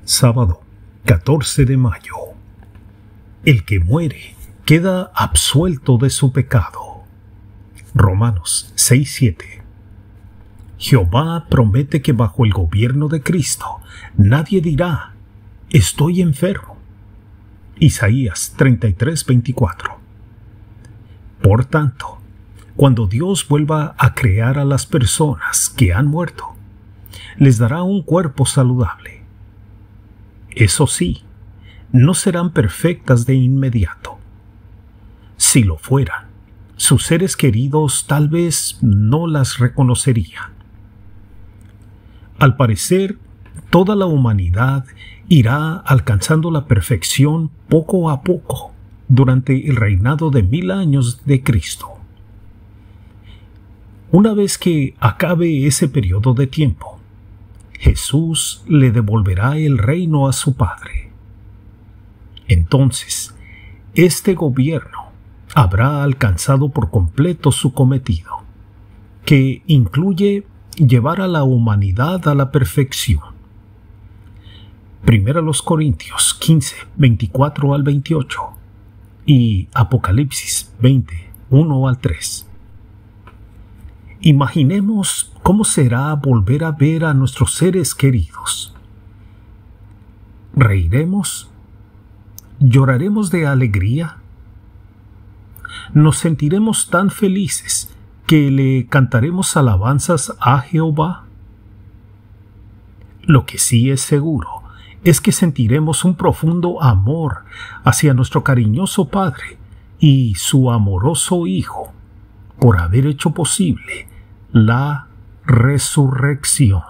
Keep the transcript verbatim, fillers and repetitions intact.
Sábado, catorce de mayo. El que muere queda absuelto de su pecado. Romanos seis siete. Jehová promete que bajo el gobierno de Cristo nadie dirá, estoy enfermo. Isaías treinta y tres veinticuatro. Por tanto, cuando Dios vuelva a crear a las personas que han muerto, les dará un cuerpo saludable. Eso sí, no serán perfectas de inmediato. Si lo fueran, sus seres queridos tal vez no las reconocerían. Al parecer, toda la humanidad irá alcanzando la perfección poco a poco durante el reinado de mil años de Cristo. Una vez que acabe ese periodo de tiempo, Jesús le devolverá el reino a su Padre. Entonces, este gobierno habrá alcanzado por completo su cometido, que incluye llevar a la humanidad a la perfección. Primera los Corintios quince, veinticuatro al veintiocho y Apocalipsis veinte, uno al tres. Imaginemos cómo será volver a ver a nuestros seres queridos. ¿Reiremos? ¿Lloraremos de alegría? ¿Nos sentiremos tan felices que le cantaremos alabanzas a Jehová? Lo que sí es seguro es que sentiremos un profundo amor hacia nuestro cariñoso Padre y su amoroso Hijo por haber hecho posible la resurrección.